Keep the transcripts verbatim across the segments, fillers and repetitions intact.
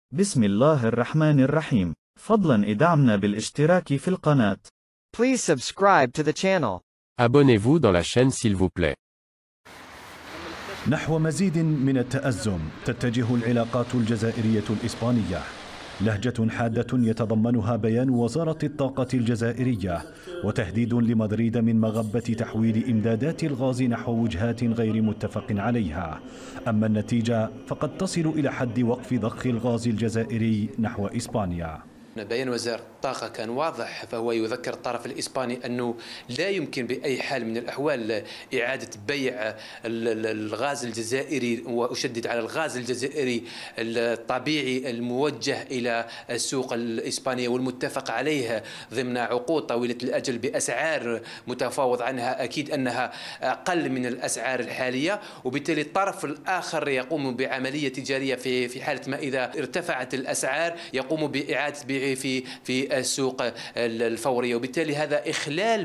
بسم الله الرحمن الرحيم. فضلا ادعمنا بالاشتراك في القناة. Please subscribe to the channel. Abonnez-vous dans la chaîne s'il vous plaît. نحو مزيد من التأزم تتجه العلاقات الجزائرية الإسبانية. لهجة حادة يتضمنها بيان وزارة الطاقة الجزائرية وتهديد لمدريد من مغبة تحويل إمدادات الغاز نحو وجهات غير متفق عليها. أما النتيجة فقد تصل إلى حد وقف ضخ الغاز الجزائري نحو إسبانيا. بيان وزارة الطاقة كان واضح، فهو يذكر الطرف الإسباني أنه لا يمكن بأي حال من الأحوال إعادة بيع الغاز الجزائري، وأشدد على الغاز الجزائري الطبيعي الموجه إلى السوق الإسبانية والمتفق عليه ضمن عقود طويلة الأجل بأسعار متفاوض عنها، أكيد أنها أقل من الأسعار الحالية، وبالتالي الطرف الآخر يقوم بعملية تجارية في في حالة ما إذا ارتفعت الأسعار يقوم بإعادة بيع في في السوق الفورية، وبالتالي هذا إخلال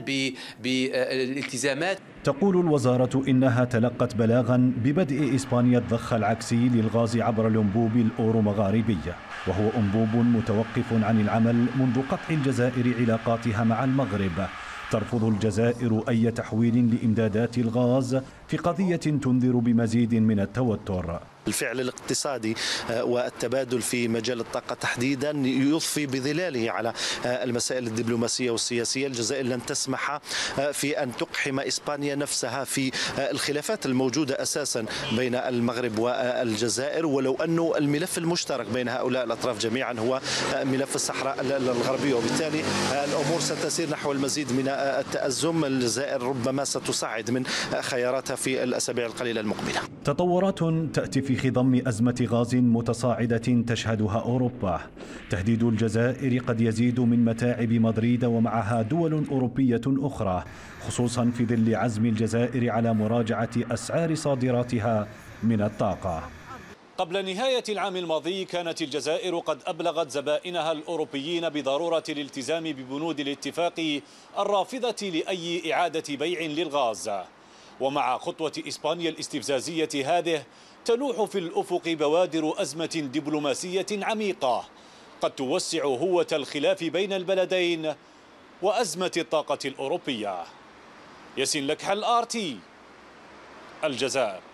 بالالتزامات. تقول الوزارة إنها تلقت بلاغا ببدء إسبانيا الضخ العكسي للغاز عبر الأنبوب الأورو-مغاربي، وهو أنبوب متوقف عن العمل منذ قطع الجزائر علاقاتها مع المغرب. ترفض الجزائر أي تحويل لإمدادات الغاز في قضية تنذر بمزيد من التوتر. الفعل الاقتصادي والتبادل في مجال الطاقة تحديدا يضفي بظلاله على المسائل الدبلوماسية والسياسية. الجزائر لن تسمح في أن تقحم إسبانيا نفسها في الخلافات الموجودة أساسا بين المغرب والجزائر، ولو أن الملف المشترك بين هؤلاء الأطراف جميعا هو ملف الصحراء الغربية، وبالتالي الأمور ستسير نحو المزيد من التأزم. الجزائر ربما ستصعد من خياراتها في الأسابيع القليلة المقبلة. تطورات تأتي في خضم أزمة غاز متصاعدة تشهدها أوروبا. تهديد الجزائر قد يزيد من متاعب مدريد ومعها دول أوروبية أخرى، خصوصا في ظل عزم الجزائر على مراجعة أسعار صادراتها من الطاقة. قبل نهاية العام الماضي كانت الجزائر قد أبلغت زبائنها الأوروبيين بضرورة الالتزام ببنود الاتفاق الرافضة لأي إعادة بيع للغاز. ومع خطوة إسبانيا الاستفزازية هذه تلوح في الأفق بوادر أزمة دبلوماسية عميقة قد توسع هوة الخلاف بين البلدين وأزمة الطاقة الأوروبية. ياسين لكحل آر تي، الجزائر.